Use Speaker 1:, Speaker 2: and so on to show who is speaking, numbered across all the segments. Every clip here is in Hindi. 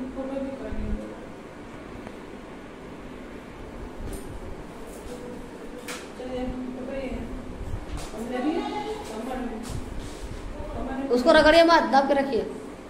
Speaker 1: उसको रगड़िए मत, दब के रखिए।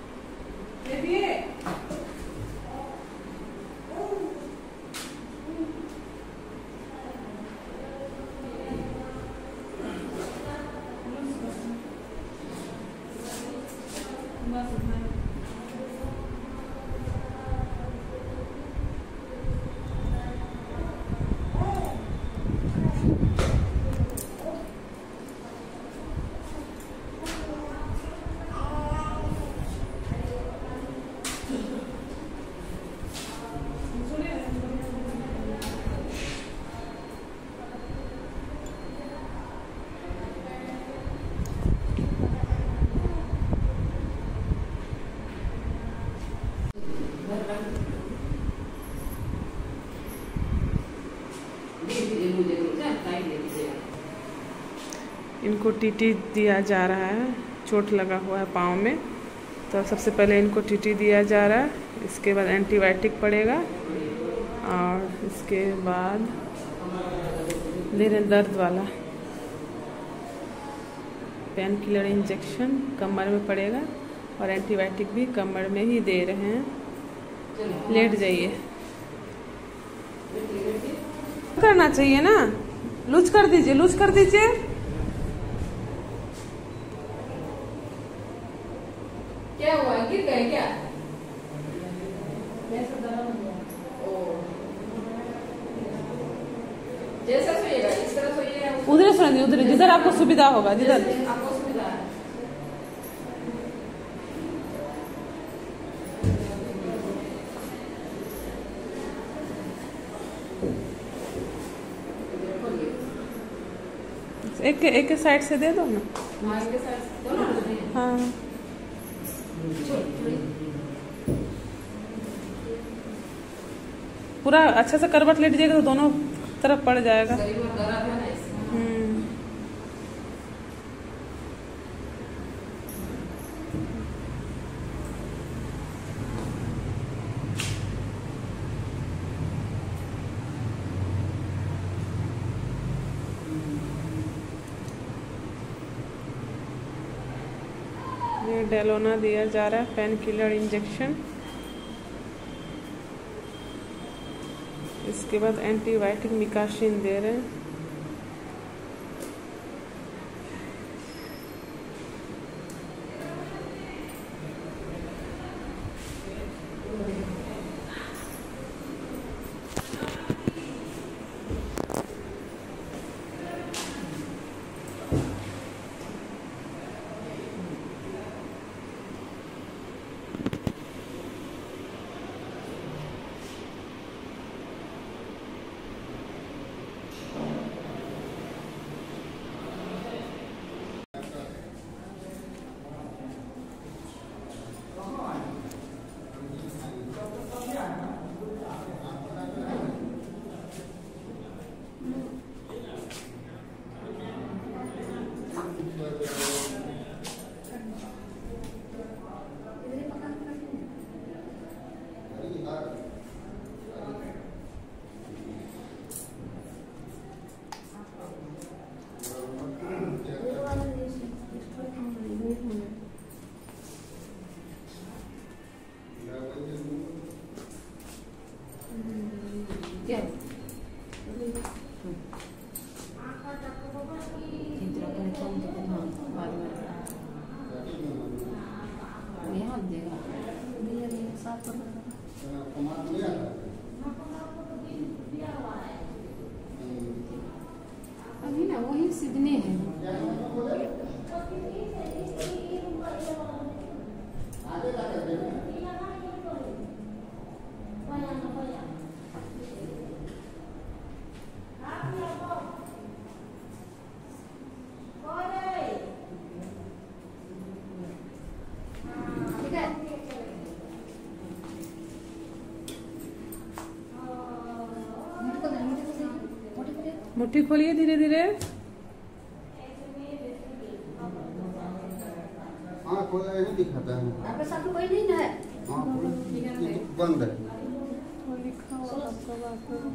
Speaker 2: इनको टीटी दिया जा रहा है, चोट लगा हुआ है पाँव में, तो सबसे पहले इनको टीटी दिया जा रहा है, इसके बाद एंटीबायोटिक पड़ेगा और इसके बाद दे रहे दर्द वाला पेन किलर इंजेक्शन कमर में पड़ेगा और एंटीबायोटिक भी कमर में ही दे रहे हैं। लेट जाइए, करना चाहिए ना, लूज कर दीजिए, लूज कर दीजिए।
Speaker 1: क्या हुआ, गिर गए क्या? जैसा सोइएगा इस तरह सोइएगा,
Speaker 2: उधर सोइए, उधर जिधर आपको सुविधा होगा, जिधर
Speaker 1: आपको सुविधा है।
Speaker 2: एक साइड से दे दो ना।
Speaker 1: हाँ, एक साइड से दोनों दे दें।
Speaker 2: हाँ, पूरा अच्छा से करवट लेट जाएगा तो दोनों तरफ पड़ जाएगा। ये डेलोना दिया जा रहा है, पेन किलर इंजेक्शन। इसके बाद एंटीबायोटिक मिकाशिन दे रहे हैं।
Speaker 1: अभी ना वही सीधने है।
Speaker 2: मुट्ठी खोलिए धीरे धीरे।
Speaker 3: हाँ, कोई नहीं दिखाता है।
Speaker 1: आपके साथ कोई नहीं है।
Speaker 3: हाँ ये बंद है।
Speaker 2: लिखा हुआ आपका बात है।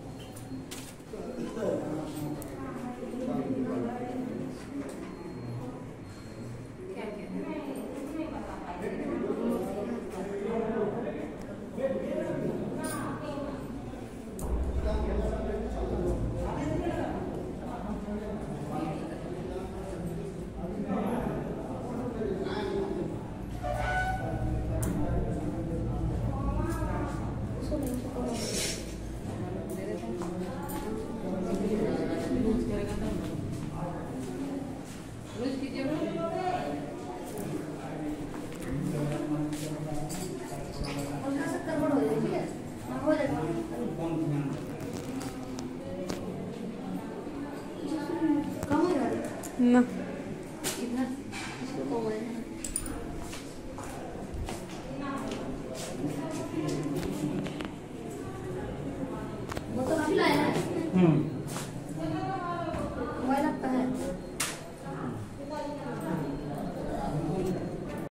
Speaker 2: ना
Speaker 4: वो तो काफी लाया है।